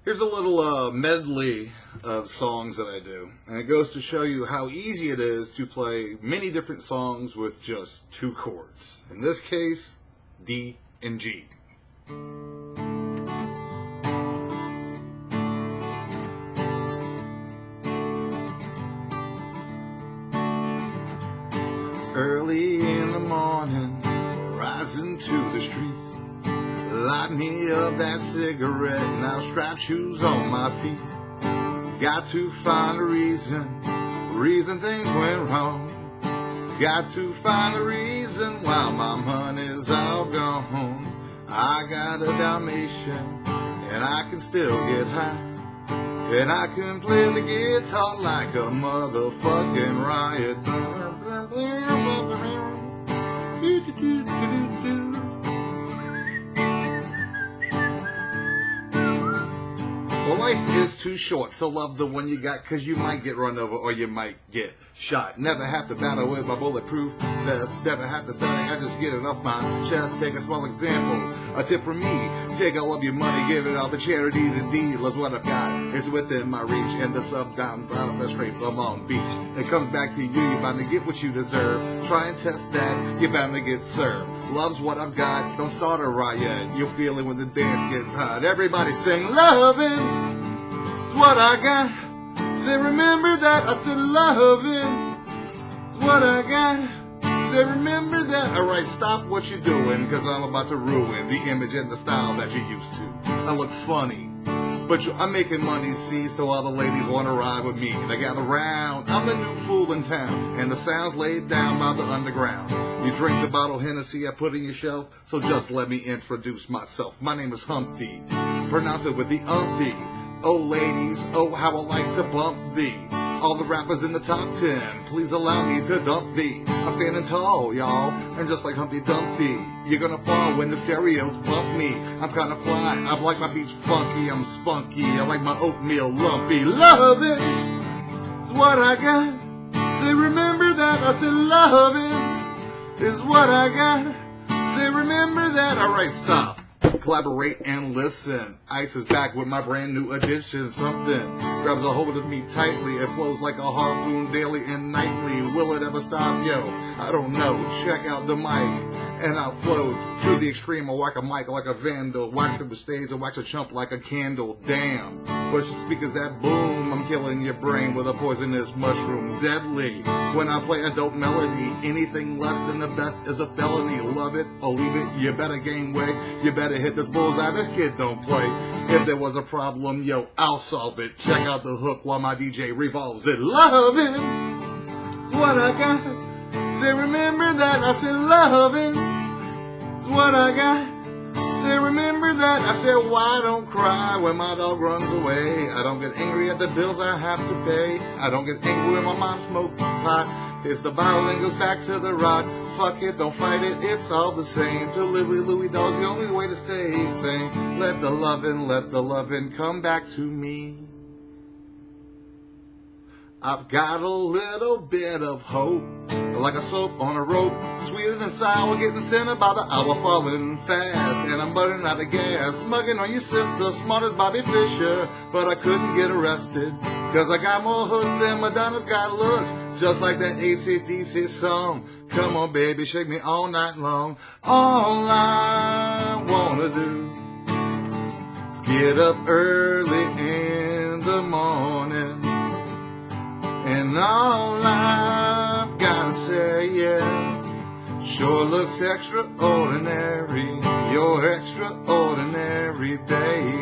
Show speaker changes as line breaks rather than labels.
Here's a little medley of songs that I do, and it goes to show you how easy it is to play many different songs with just two chords. In this case, D and G. Early in the morning, rising to the street, light me up that cigarette, now strap shoes on my feet. Got to find a reason things went wrong. Got to find a reason why my money's all gone. I got a Dalmatian, and I can still get high, and I can play the guitar like a motherfucking riot. Well, life is too short, so love the one you got, cause you might get run over or you might get shot. Never have to battle with my bulletproof vest, never have to study, I just get it off my chest. Take a small example, a tip from me: take all of your money, give it out to charity. The deal is what I've got, it's within my reach, and the subdimes out the straight from Long Beach. It comes back to you, you're bound to get what you deserve. Try and test that, you're bound to get served. Love's what I've got, don't start a riot, you'll feel it when the dance gets hot. Everybody sing, loving is what I got. Say remember that, I said loving is what I got. Say remember that. Alright, stop what you're doing, cause I'm about to ruin the image and the style that you're used to. I look funny, but I'm making money, see, so all the ladies wanna ride with me. They gather round, I'm the new fool in town, and the sound's laid down by the underground. You drink the bottle Hennessy I put in your shelf, so just let me introduce myself. My name is Humpty, pronounce it with the umpty. Oh ladies, oh how I like to bump thee. All the rappers in the top 10, please allow me to dump thee. I'm standing tall, y'all, and just like Humpty Dumpty, you're gonna fall when the stereos bump me. I'm kinda fly, I like my beats funky, I'm spunky, I like my oatmeal lumpy. Love it is what I got. Say remember that, I said love it is what I got. Say remember that. Alright, stop. Collaborate and listen. Ice is back with my brand new addition. Something grabs a hold of me tightly. It flows like a harpoon daily and nightly. Will it ever stop? Yo, I don't know. Check out the mic and I'll float to the extreme. I whack a mic like a vandal, whack the stage and wax a chump like a candle. Damn, push the speakers that boom. I'm killing your brain with a poisonous mushroom. Deadly when I play a dope melody. Anything less than the best is a felony. Love it or leave it, you better gain weight. You better hit this bullseye, this kid don't play. If there was a problem, yo, I'll solve it. Check out the hook while my DJ revolves it. Love it is what I got. Say remember that, I said loving is what I got. Say remember that, I said why don't cry when my dog runs away. I don't get angry at the bills I have to pay. I don't get angry when my mom smokes pot. It's the bottle and goes back to the rock. Fuck it, don't fight it, it's all the same. To live with Louis Doll's the only way to stay sane. Let the lovin' come back to me. I've got a little bit of hope, like a soap on a rope, sweeter than sour, getting thinner by the hour, falling fast, and I'm burning out of gas, mugging on your sister, smart as Bobby Fischer, but I couldn't get arrested, cause I got more hooks than Madonna's got looks, just like that AC/DC song. Come on baby, shake me all night long. All I wanna do is get up early in the morning, and all I've gotta say, yeah, sure looks extraordinary. You're extraordinary, baby.